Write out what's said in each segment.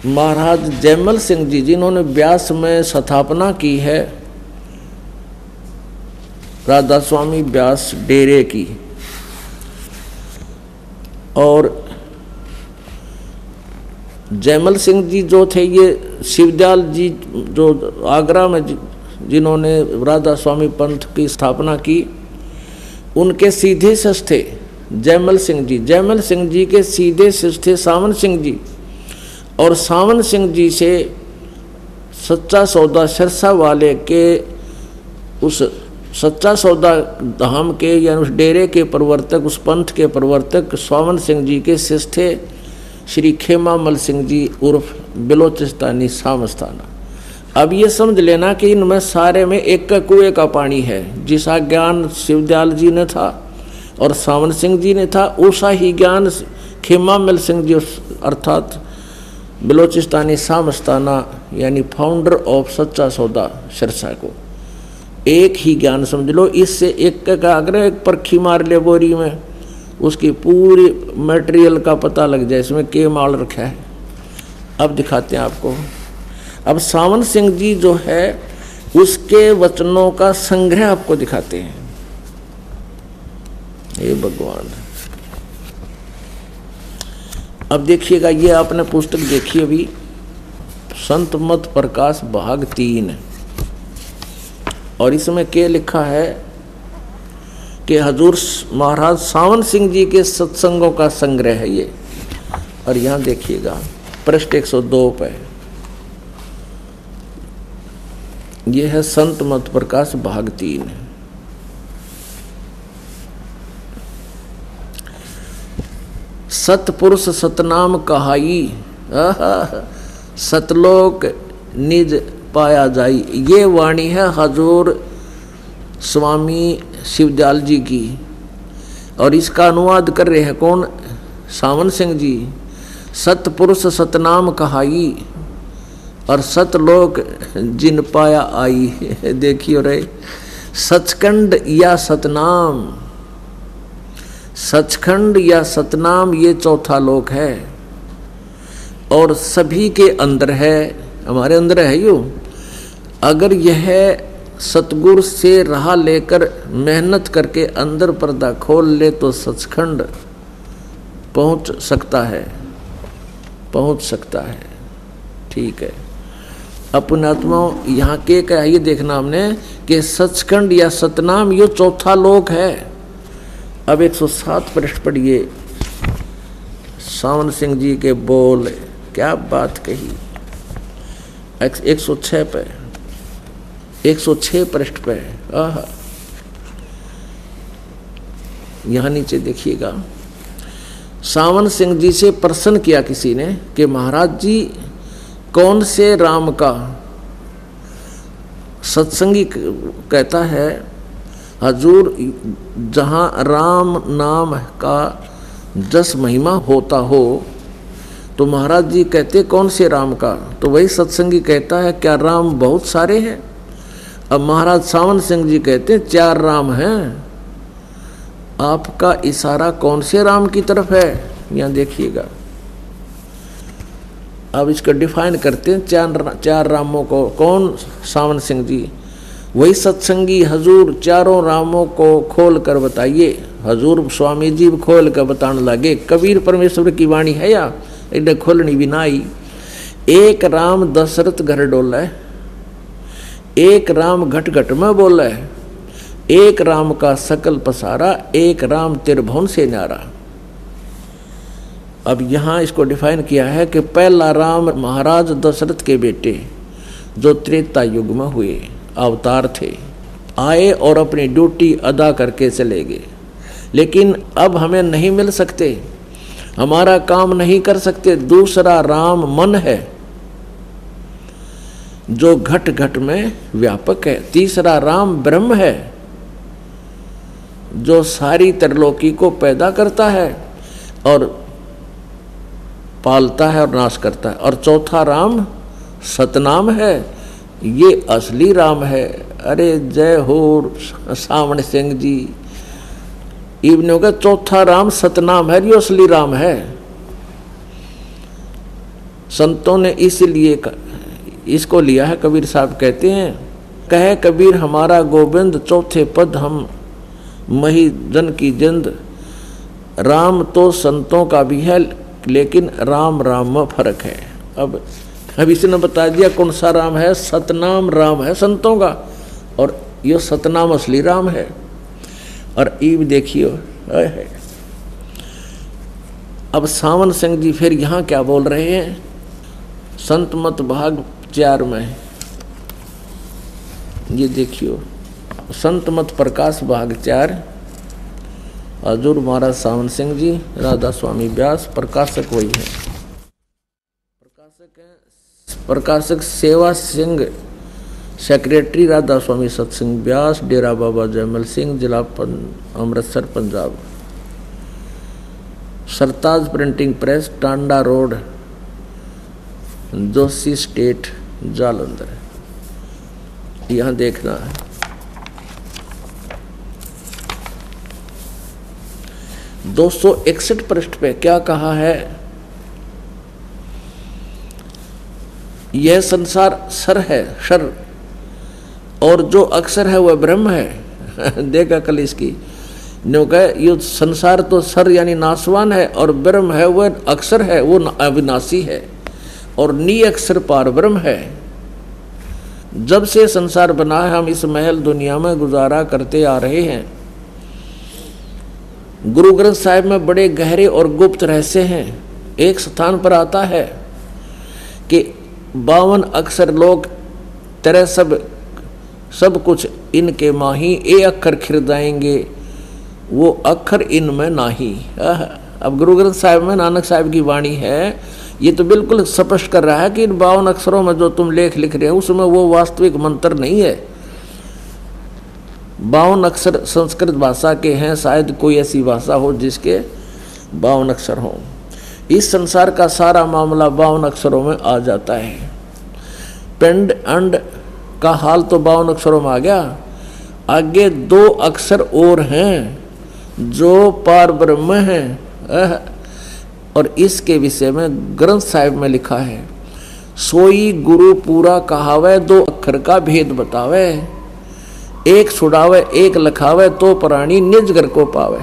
महाराज जयमल सिंह जी जिन्होंने ब्यास में स्थापना की है राधा स्वामी ब्यास डेरे की, और जयमल सिंह जी जो थे ये शिवदयाल जी जो आगरा में जिन्होंने राधा स्वामी पंथ की स्थापना की, उनके सीधे शिष्य थे जयमल सिंह जी। जयमल सिंह जी के सीधे शिष्य थे सावन सिंह जी, और सावन सिंह जी से सच्चा सौदा सिरसा वाले के उस सच्चा सौदा धाम के या उस डेरे के प्रवर्तक, उस पंथ के प्रवर्तक सावन सिंह जी के शिष्य थे श्री खेमामल सिंह जी उर्फ बिलोचिस्तानी सामस्ताना। अब ये समझ लेना कि इनमें सारे में एक का कुएं का पानी है। जिसा ज्ञान शिवदयाल जी ने था और सावन सिंह जी ने था, उसा ही ज्ञान खेमामल सिंह जी अर्थात बिलोचिस्तानी सामस्ताना यानी फाउंडर ऑफ सच्चा सौदा सिरसा को एक ही ज्ञान समझ लो। इससे एक का अगर एक परखी मार ले बोरी में, उसकी पूरी मटेरियल का पता लग जाए इसमें के माल रखा है। अब दिखाते हैं आपको। अब सावन सिंह जी जो है उसके वचनों का संग्रह आपको दिखाते हैं। हे भगवान, अब देखिएगा, ये आपने पुस्तक देखी अभी, संत मत प्रकाश भाग 3, और इसमें क्या लिखा है कि हजूर महाराज सावन सिंह जी के सत्संगों का संग्रह है ये। और यहाँ देखिएगा पृष्ठ 102 पे ये है संत मत प्रकाश भाग 3। सतपुरुष सतनाम कहाई, सतलोक निज पाया जाई। ये वाणी है हजूर स्वामी शिवदयाल जी की, और इसका अनुवाद कर रहे हैं कौन? सावन सिंह जी। सतपुरुष सतनाम कहाई और सतलोक जिन पाया आई। देखियो रे, सचखंड या सतनाम, सचखंड या सतनाम ये चौथा लोक है, और सभी के अंदर है, हमारे अंदर है यो। अगर यह सतगुरु से राह लेकर मेहनत करके अंदर पर्दा खोल ले तो सचखंड पहुंच सकता है, पहुंच सकता है। ठीक है, अपने आत्माओं यहाँ के क्या है ये देखना हमने कि सचखंड या सतनाम ये चौथा लोक है। अब 107 पृष्ठ पढ़िए, सावन सिंह जी के बोल, क्या बात कही। 106 पे, 106 पृष्ठ पे, यहाँ नीचे देखिएगा। सावन सिंह जी से प्रश्न किया किसी ने कि महाराज जी कौन से राम का सत्संगी कहता है हजूर जहाँ राम नाम का जस महिमा होता हो, तो महाराज जी कहते कौन से राम का? तो वही सत्संगी कहता है क्या राम बहुत सारे हैं? अब महाराज सावन सिंह जी कहते 4 राम हैं। आपका इशारा कौन से राम की तरफ है? यहाँ देखिएगा। अब इसको डिफाइन करते हैं 4 रामों को। कौन? सावन सिंह जी। वही सत्संगी हजूर चारों रामों को खोल कर बताइए। हजूर स्वामी जी खोल कर बताने लगे। कबीर परमेश्वर की वाणी है या इन्हें खोलनी भी ना आई। एक राम दशरथ घर डोला है, एक राम घट घट में बोला है, एक राम का सकल पसारा, एक राम त्रिभुवन से न्यारा। अब यहाँ इसको डिफाइन किया है कि पहला राम महाराज दशरथ के बेटे जो त्रेता युग में हुए अवतार थे, आए और अपनी ड्यूटी अदा करके चले गए, लेकिन अब हमें नहीं मिल सकते, हमारा काम नहीं कर सकते। दूसरा राम मन है जो घट घट में व्यापक है। तीसरा राम ब्रह्म है जो सारी त्रिलोकी को पैदा करता है और पालता है और नाश करता है। और चौथा राम सतनाम है, ये असली राम है। अरे जय हो सावन सिंह जी। इब्ने का चौथा राम सतनाम है, ये असली राम है। संतों ने इसलिए इसको लिया है। कबीर साहब कहते हैं, कहे कबीर हमारा गोविंद चौथे पद हम मही जन की जिंद। राम तो संतों का भी है लेकिन राम राम में फर्क है। अब इसने बता दिया कौन सा राम है। सतनाम राम है संतों का, और ये सतनाम असली राम है। और ईब देखियो है। अब सावन सिंह जी फिर यहाँ क्या बोल रहे हैं, संत मत भाग 4 में ये देखियो, संत मत प्रकाश भाग 4, हजूर महाराज सावन सिंह जी, राधा स्वामी व्यास, प्रकाशक वही है। प्रकाशक सेवा सिंह, सेक्रेटरी राधा स्वामी सत्संग व्यास, डेरा बाबा जयमल सिंह, जिला Amritsar Punjab. Sartaj printing press, Tanda road, Joshi state, Jalandhar. यहाँ देखना है। दो 261 पृष्ठ पे क्या कहा है, यह संसार सर है, शर, और जो अक्षर है वह ब्रह्म है। देखा कल इसकी न्यू कहे, ये संसार तो सर यानी नाशवान है, और ब्रह्म है वह अक्षर है, वो अविनाशी है, और नी अक्षर पार ब्रह्म है। जब से संसार बना है हम इस महल दुनिया में गुजारा करते आ रहे हैं। गुरु ग्रंथ साहिब में बड़े गहरे और गुप्त रहस्य हैं। एक स्थान पर आता है कि 52 अक्षर लोग तेरे सब कुछ इनके माही, ए अक्षर खिरदाएंगे वो अक्षर इनमें नाही। अब गुरु ग्रंथ साहिब में नानक साहिब की वाणी है, ये तो बिल्कुल स्पष्ट कर रहा है कि इन 52 अक्षरों में जो तुम लिख रहे हो उसमें वो वास्तविक मंत्र नहीं है। 52 अक्षर संस्कृत भाषा के हैं, शायद कोई ऐसी भाषा हो जिसके 52 अक्षर हो। इस संसार का सारा मामला 52 अक्षरों में आ जाता है। पिंड अंड का हाल तो 52 अक्षरों में आ गया, आगे 2 अक्षर और हैं जो पार ब्रह्म हैं। और इसके विषय में ग्रंथ साहिब में लिखा है, सोई गुरु पूरा कहावे, 2 अक्षर का भेद बतावे, एक छुड़ावे एक लखावे, तो प्राणी निज घर को पावे।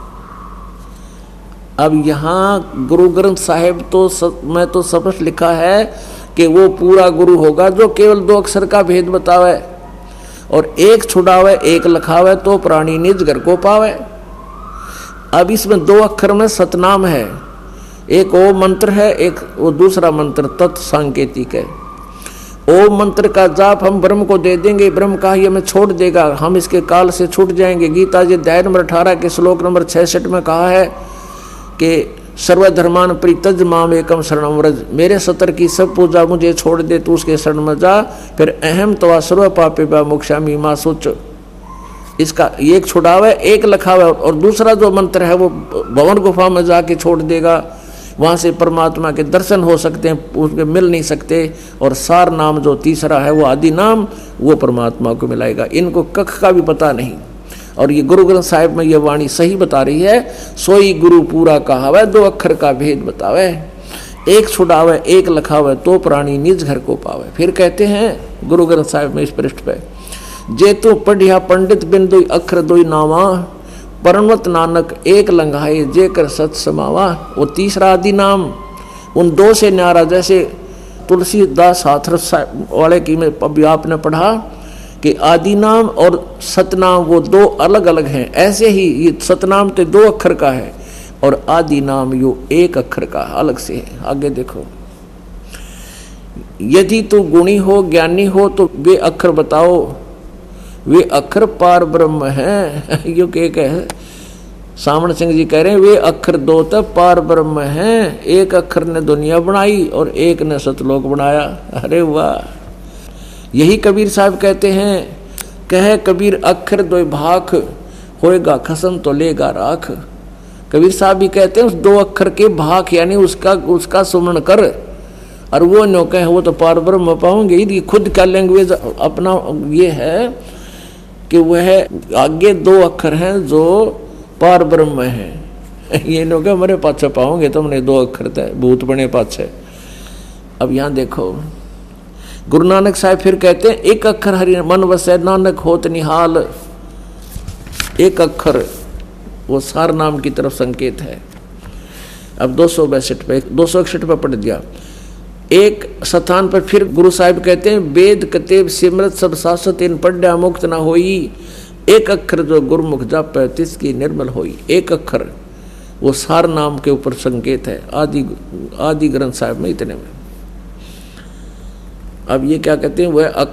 अब यहाँ गुरु ग्रंथ साहिब में तो स्पष्ट लिखा है कि वो पूरा गुरु होगा जो केवल 2 अक्षर का भेद बतावे, और एक छुड़ावे एक लखावे, तो प्राणी निज घर को पावे। अब इसमें 2 अक्षर में सतनाम है, एक ओम मंत्र है, एक वो दूसरा मंत्र तत् सांकेतिक है। ओम मंत्र का जाप हम ब्रह्म को दे देंगे, ब्रह्म का ही हमें छोड़ देगा, हम इसके काल से छूट जाएंगे। गीता जी अध्याय नंबर 18 के श्लोक नंबर 66 में कहा है कि सर्वधर्मान परित्यज माम एकम शरणम व्रज, मेरे सतर की सब पूजा मुझे छोड़ दे, तू उसके शरण में जा, फिर अहम तवा सर्व पापे बा मोक्षामि मा सोच। इसका एक छुड़ावे एक लखावे, और दूसरा जो मंत्र है वो भवन गुफा में जाके छोड़ देगा, वहाँ से परमात्मा के दर्शन हो सकते हैं, उसके मिल नहीं सकते। और सार नाम जो तीसरा है वो आदि नाम, वो परमात्मा को मिलाएगा। इनको कख का भी पता नहीं, और ये गुरु ग्रंथ साहिब में ये वाणी सही बता रही है, सोई गुरु पूरा कहावे, 2 अक्षर का भेद बतावे, एक छुड़ावे एक लखावे, तो प्राणी निज घर को पावे। फिर कहते हैं गुरु ग्रंथ साहिब में इस पृष्ठ पे, जे तू पढ़िया पंडित बिन 2 अक्षर 2 नावा, परमत नानक एक लंघाए जे कर सत समावा। वो तीसरा आदि नाम उन 2 से न्यारा, जैसे तुलसीदास हाथरस वाले की में अभी आपने पढ़ा कि आदि नाम और सतनाम वो 2 अलग अलग हैं, ऐसे ही ये सतनाम तो 2 अक्षर का है और आदि नाम यो 1 अक्षर का अलग से है। आगे देखो, यदि तू गुणी हो ज्ञानी हो तो वे अक्षर बताओ, वे अक्षर पार ब्रह्म है। यो एक है, सामण सिंह जी कह रहे हैं वे अक्षर 2 तक पार ब्रह्म हैं, 1 अक्षर ने दुनिया बनाई और 1 ने सतलोक बनाया। अरे वाह, यही कबीर साहब कहते हैं, कहे कबीर अक्षर 2 भाख, होएगा खसम तो लेगा राख। कबीर साहब भी कहते हैं उस 2 अक्षर के भाख यानी उसका सुमरण कर, और वो नो कहे वो तो पार ब्रह्म पाओगे। ये खुद का लैंग्वेज अपना ये है कि वह आगे 2 अक्षर हैं जो पार ब्रह्म है। ये नो कहे मेरे पाछे पाओगे तुमने 2 अक्षर थे भूत बने पाछे। अब यहाँ देखो, गुरु नानक साहब फिर कहते हैं एक अक्षर हरि मन वसै नानक होत निहाल। एक अक्षर वो सार नाम की तरफ संकेत है। अब 262 पे 261 पे पढ़ दिया। एक स्थान पर फिर गुरु साहिब कहते हैं वेद कतेब सिमरत सब शाश्वत इन पढ़ा मुक्त न होई। एक अक्षर जो गुरुमुख जापै तिसकी निर्मल होई। एक अक्षर वो सार नाम के ऊपर संकेत है आदि ग्रंथ साहिब में इतने में। अब ये क्या कहते हैं,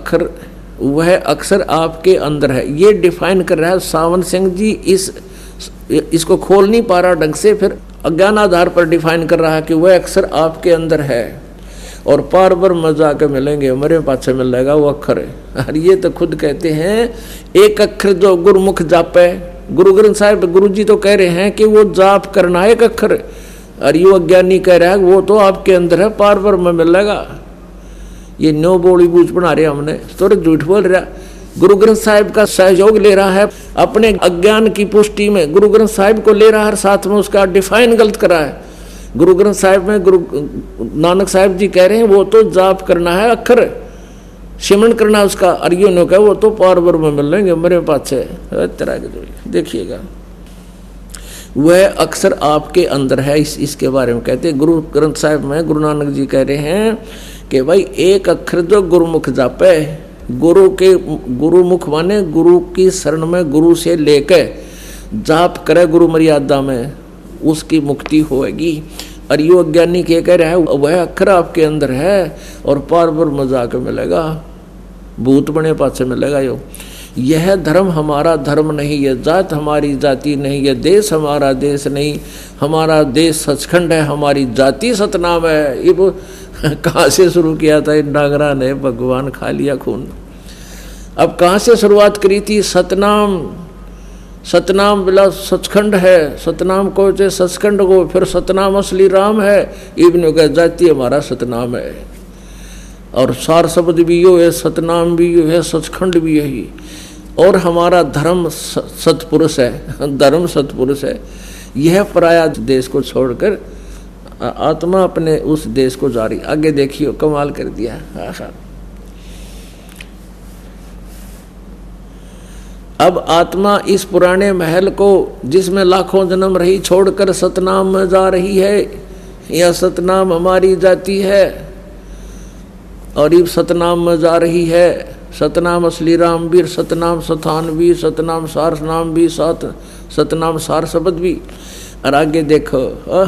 वह अक्षर आपके अंदर है। ये डिफाइन कर रहा है सावन सिंह जी। इसको खोल नहीं पा रहा ढंग से, फिर अज्ञान आधार पर डिफाइन कर रहा है कि वह अक्षर आपके अंदर है और पार पर मजा के मिलेंगे, हमारे पाछे मिल जाएगा वो अक्षर है। और ये तो खुद कहते हैं एक अक्षर जो गुरुमुख जापै। गुरु ग्रंथ साहिब गुरु जी तो कह रहे हैं कि वो जाप करना एक अक्षर, और ये अज्ञानी कह रहा है वो तो आपके अंदर है, पार पर में मिल जाएगा। ये नो बोली बूझ बना रहे हमने, तो झूठ बोल रहा। गुरु ग्रंथ साहिब का सहयोग ले रहा है अपने अज्ञान की पुष्टि में, गुरु ग्रंथ साहिब को ले रहा है, साथ में उसका डिफाइन गलत करा है। गुरु ग्रंथ साहिब में गुरु नानक साहिब जी कह रहे हैं वो तो जाप करना है अक्षर, सिमरन करना उसका, और ये नो कहा वो तो पार में मिल लेंगे मेरे पास है तरह के। देखिएगा वह अक्षर आपके अंदर है, इसके बारे में कहते हैं। गुरु ग्रंथ साहिब में गुरु नानक जी कह रहे हैं कि भाई एक अक्षर जो गुरुमुख जापे, गुरुमुख माने गुरु की शरण में गुरु से लेके जाप करे गुरु मर्यादा में, उसकी मुक्ति होगी। और यो अज्ञानी के कह रहा है वह अक्षर आपके अंदर है और पार पर मजा के मिलेगा, भूत बने पास मिलेगा। यह धर्म हमारा धर्म नहीं, यह जात हमारी जाति नहीं, यह देश हमारा देश नहीं, हमारा देश सचखंड है, हमारी जाति सतनाम है। ये वो कहाँ से शुरू किया था इन डांगरा ने, भगवान खा लिया खून। अब कहाँ से शुरुआत करी थी? सतनाम, सतनाम बिला सचखंड है, सतनाम को चे सचखंड को, फिर सतनाम असली राम है। इब्न का जाति हमारा सतनाम है, और सार शब्द भी यो है, सतनाम भी यो है, सचखंड भी यही। और हमारा धर्म सतपुरुष है, धर्म सतपुरुष है। यह पराया देश को छोड़कर आत्मा अपने उस देश को जारी। आगे देखियो, कमाल कर दिया। अब आत्मा इस पुराने महल को जिसमें लाखों जन्म रही छोड़कर सतनाम में जा रही है। यह सतनाम हमारी जाति है और इब सतनाम में जा रही है। सतनाम असली राम वीर, सतनाम सथान भी, सतनाम सार नाम भी, सतनाम सार शब्द भी। और आगे देखो,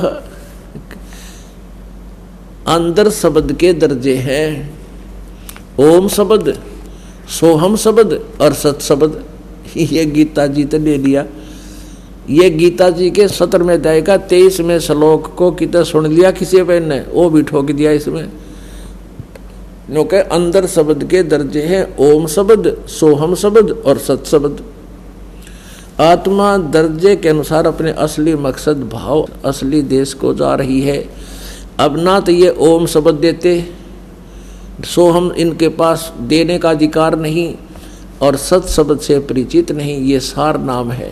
अंदर शब्द के दर्जे हैं। ओम शब्द, सोहम शब्द और सत शब्द। ये गीता जी तो ले लिया। ये गीता जी के 17वें अध्याय का 23वें श्लोक को कितना सुन लिया किसी पे ने, वो भी ठोक दिया इसमें। क्योंकि अंदर शब्द के दर्जे हैं ओम शब्द, सोहम शब्द और सत शब्द। आत्मा दर्जे के अनुसार अपने असली मकसद भाव असली देश को जा रही है। अब ना तो ये ओम शब्द देते, सोहम इनके पास देने का अधिकार नहीं, और सत शब्द से परिचित नहीं। ये सार नाम है।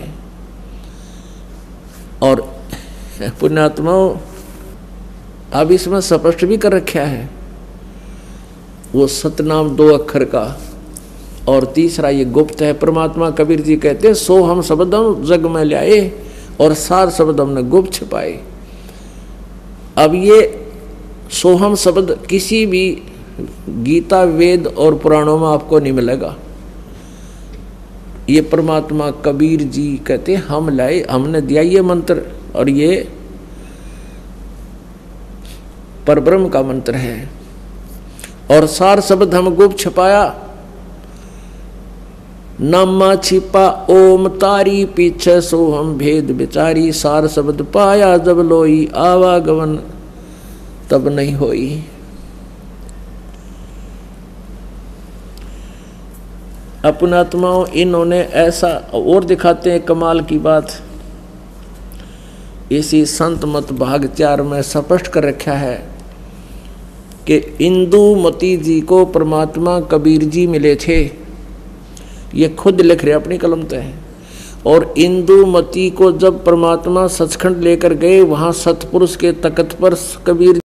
और पुण्यात्माओं, अब इसमें स्पष्ट भी कर रखा है वो सतनाम 2 अक्षर का, और तीसरा ये गुप्त है। परमात्मा कबीर जी कहते हैं सोहम शब्द हम जग में लाए और सार शब्द हमने गुप्त छिपाए। अब ये सोहम शब्द किसी भी गीता वेद और पुराणों में आपको नहीं मिलेगा। ये परमात्मा कबीर जी कहते हम लाए, हमने दिया ये मंत्र, और ये परब्रह्म का मंत्र है। और सार शब्द हम गुप्त छपाया, नामा छिपा ओम तारी पीछे सोहम भेद बिचारी। सार शब्द पाया जब लोई, आवागमन तब नहीं होई। अपनात्माओं, इन्होंने ऐसा और दिखाते हैं कमाल की बात। इसी संत मत भाग 4 में स्पष्ट कर रखा है कि इंदुमती जी को परमात्मा कबीर जी मिले थे। ये खुद लिख रहे अपनी कलम से है। और इंदुमती को जब परमात्मा सचखंड लेकर गए, वहाँ सतपुरुष के तख्त पर कबीर